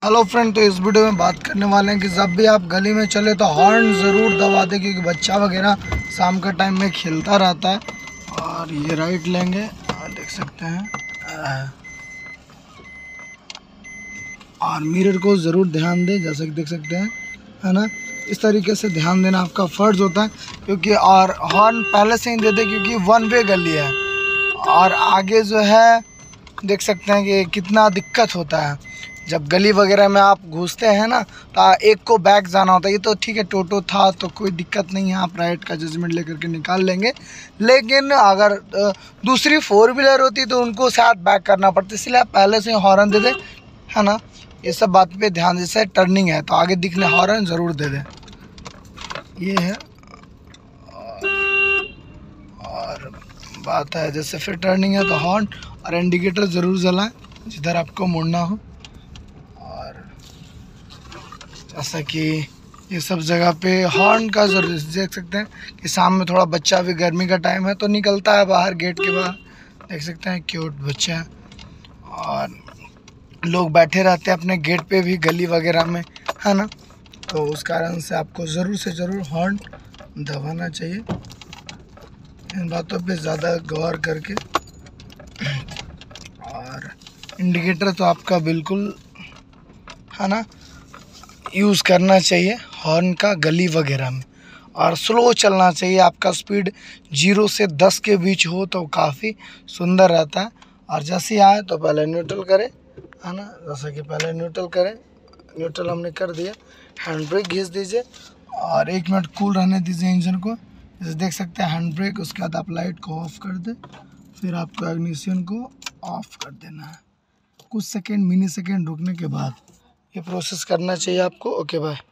Hello friend, तो इस video में बात करने वाले हैं कि जब भी आप गली में चले तो हॉर्न ज़रूर दबा दें, क्योंकि बच्चा वगैरह शाम के टाइम में खेलता रहता है। और ये राइट लेंगे और देख सकते हैं, और मिरर को ज़रूर ध्यान दें, जैसे कि देख सकते हैं, है ना। इस तरीके से ध्यान देना आपका फ़र्ज़ होता है, क्योंकि और हॉर्न पहले से ही दे दें, क्योंकि वन वे गली है। और आगे जो है देख सकते हैं कि कितना दिक्कत होता है जब गली वगैरह में आप घुसते हैं ना, तो एक को बैक जाना होता है। ये तो ठीक है, टोटो था तो कोई दिक्कत नहीं है, आप राइट का जजमेंट लेकर के निकाल लेंगे। लेकिन अगर दूसरी फोर व्हीलर होती तो उनको शायद बैक करना पड़ता, इसलिए आप पहले से हॉर्न दे दें, है ना। ये सब बात पे ध्यान, जैसे टर्निंग है तो आगे दिखने हॉर्न ज़रूर दे दें, ये है। और बात है जैसे फिर टर्निंग है तो हॉर्न और इंडिकेटर ज़रूर जलाएं जिधर आपको मुड़ना हो। और जैसा कि ये सब जगह पे हॉर्न का ज़रूर देख सकते हैं कि शाम में थोड़ा बच्चा भी, गर्मी का टाइम है तो निकलता है बाहर, गेट के बाहर देख सकते हैं, क्यूट बच्चा है। और लोग बैठे रहते हैं अपने गेट पे भी गली वगैरह में, है ना। तो उस कारण से आपको ज़रूर से ज़रूर हॉर्न दबाना चाहिए, इन बातों पे ज़्यादा गौर करके। और इंडिकेटर तो आपका बिल्कुल, है ना, यूज़ करना चाहिए हॉर्न का गली वगैरह में। और स्लो चलना चाहिए, आपका स्पीड 0 से 10 के बीच हो तो काफ़ी सुंदर रहता है। और जैसे ही आए तो पहले न्यूट्रल करें, है ना, जैसा कि पहले न्यूट्रल करें, न्यूट्रल हमने कर दिया, हैंड ब्रेक घिस दीजिए और 1 मिनट कूल रहने दीजिए इंजन को। जैसे देख सकते हैं हैंड ब्रेक, उसके बाद आप लाइट को ऑफ़ कर दें, फिर आपको इग्निशन को ऑफ़ कर देना है। कुछ सेकेंड, मिनी सेकेंड रुकने के बाद ये प्रोसेस करना चाहिए आपको। Okay bye.